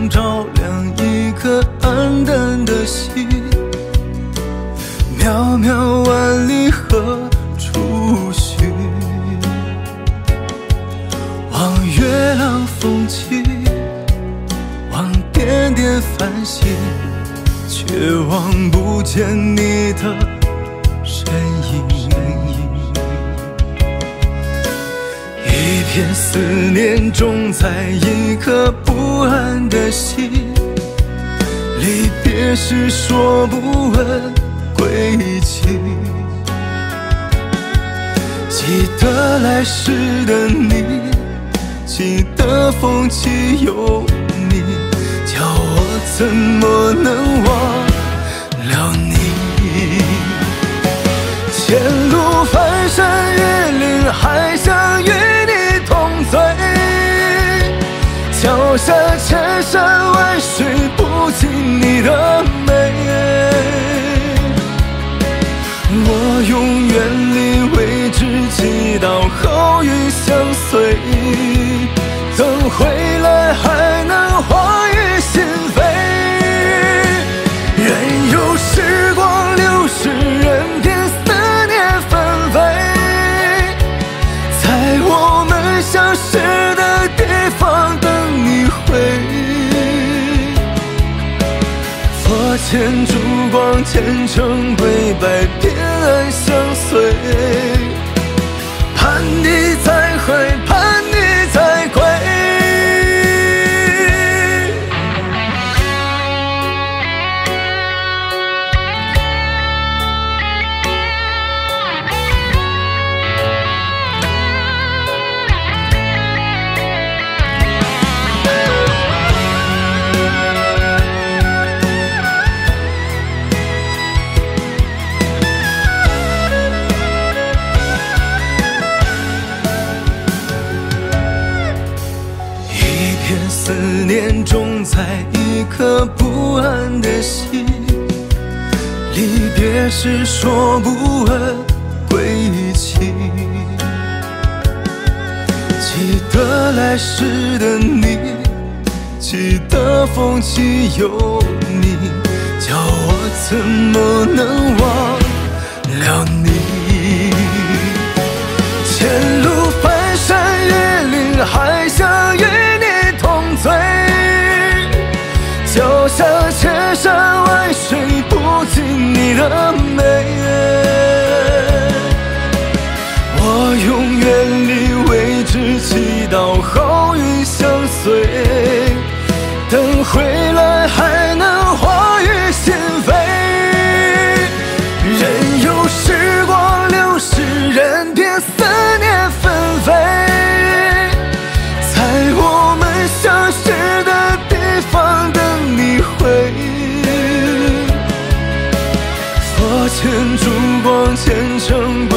光照亮一颗暗淡的心。渺渺万里何处寻？望月朗风起，望点点繁星，却望不见你的身影。一片思念种在一颗不安的心，离别时说不问归期。记得来时的你，记得风起有你，叫我怎么能忘了你？前路翻山越岭，还想与你同醉。脚下千山万水，不及你的美。我永远离位置，祈祷好运相随。等回来还能化于心扉。任由时光流逝，任凭思念纷飞，在我们相识的地方等你回。佛前烛光，虔诚跪拜，偏安相随。盼你再回，盼你再归。思念种在一颗不安的心，离别时说不问归期。记得来时的你，记得风起有你，叫我怎么能忘了你？前路翻山越岭，还想与你同醉。脚下千山万水，不及你的美。我永远离位置，祈祷好运相随。等回来还能化于心扉。任由时光流逝，任凭思念纷飞，在我们相识的地方等你回。佛前烛光，虔诚